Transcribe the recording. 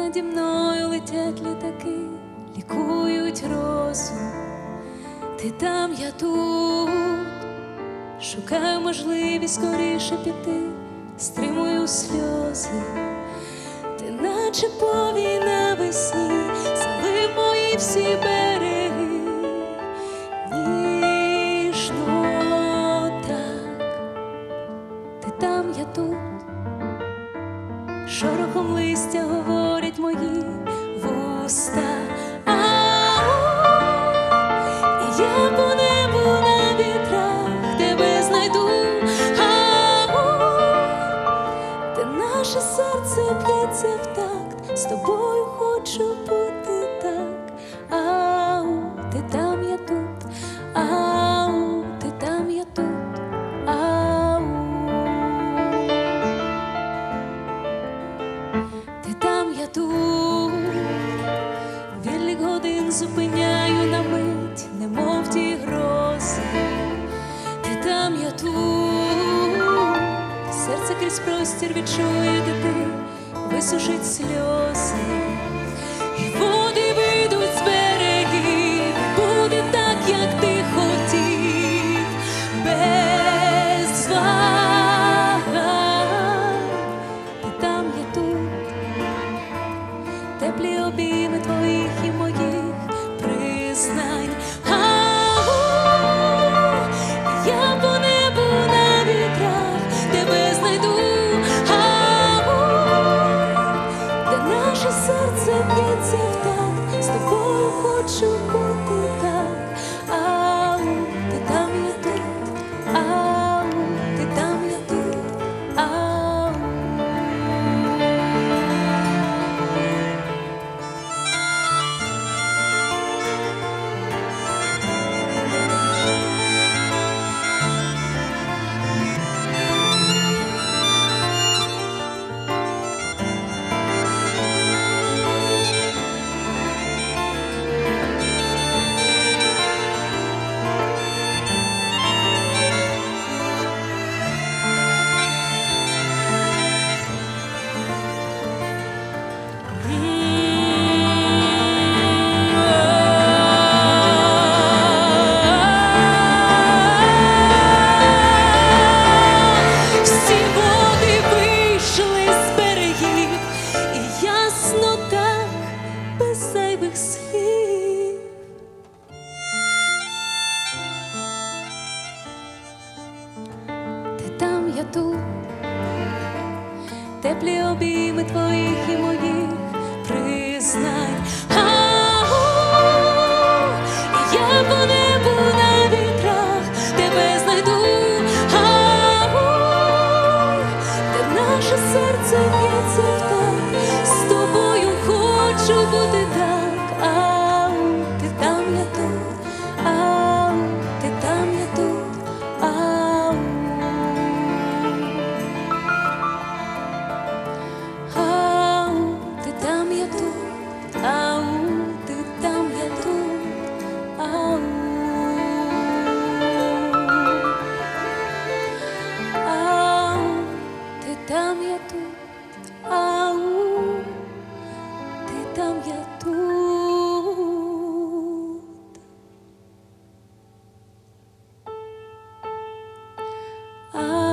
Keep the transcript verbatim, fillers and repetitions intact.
наді мною летять літаки, лікують розум. Ти там, я тут, шукаю можливість скоріше піти, стримую сльози. Ти наче повій навесні, залив мої всі береги. Ніжно так, ти там, я тут, шорохом листя говорять мої вуста. І я по небу на вітрах тебе знайду. Та наше серце б'ється в такт, з тобою хочу бути так. Ау, ти там, я тут, ау, ти там, я тут, ау. Ти там, я тут, відлік годин зупиняю на мить, немов ті грози. Ти там, я тут, серце крізь простір відчує, де ти, висушить сльози. І води вийдуть з берегів, буде так, як ти хотів, без вагань. Ти там, я тут, теплі обійми твоїх і моїх признань. Ау, я по небу на вітрах тебе знайду. Ау, де наше серце б'ється в такт, з тобою хочу бути так. Ау, ти там, я тут, ау, ти там, я тут, ау. Всі води вийшли з берегів, і ясно так, без зайвих слів. Ти там, я тут, теплі обійми твоїх і моїх признань. Ау, я по небу на вітрах тебе знайду. Ау, де наше серце б'ється в такт, з тобою хочу бути так. Ау, ти там, я тут, ау, ти там, я тут, ау. Ау, ти там, я тут, ау, ти там, я тут, ау. Ау, ти там, я тут, ау, ти там, я тут, ау.